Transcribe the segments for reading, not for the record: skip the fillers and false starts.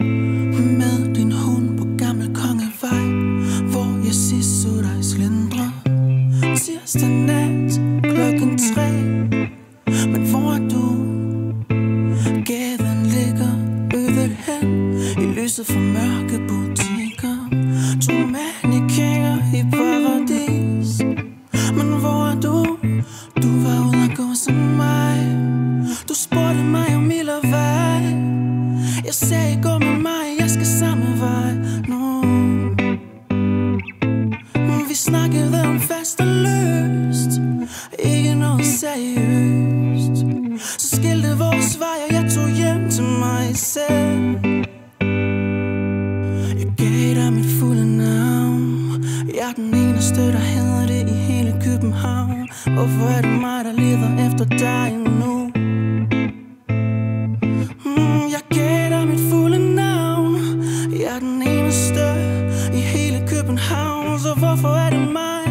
Med din hund på Gammel Kongevej, hvor jeg sidst så dig slendre. Tirsdag nat klokken 3. Men hvor er du? Gaden ligger øvet hen i lyset fra mørke butikker. To mannequiner i paradis. Men hvor er du? Du var ude at gå som mig. Du spurgte mig om mild og vej. Jeg sagde gå med mig, jeg skal samme vej nu. Vi snakkede om fast og løst, ikke noget seriøst. Så skilte vores vej, og jeg tog hjem til mig selv. Jeg gav dig mit fulde navn. Jeg er den eneste, der hedder det i hele København. Hvorfor er det mig, der leder efter dig nu? Jeg gav dig mit fulde navn. Jeg er den eneste i hele København. Så hvorfor er det mig?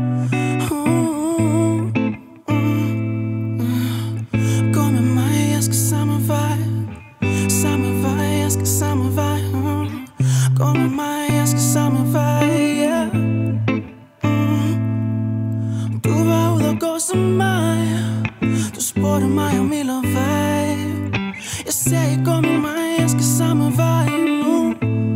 Gå med mig, jeg skal samme vej. Samme vej, jeg skal samme vej. Gå med mig, jeg skal samme vej, yeah. Du var ude at gå som mig. Du spurgte mig om mild og vej. Jeg sagde gå med mig, jeg skal samme vej nu.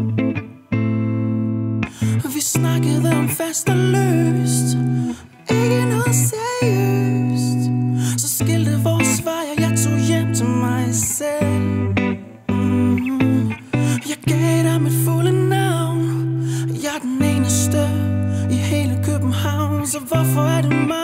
Vi snakkede om fast og løst, ikke noget seriøst. Så skilte vores vej, og jeg tog hjem til mig selv. Jeg gav dig mit fulde navn. Jeg er den eneste i hele København. Så hvorfor er det mig?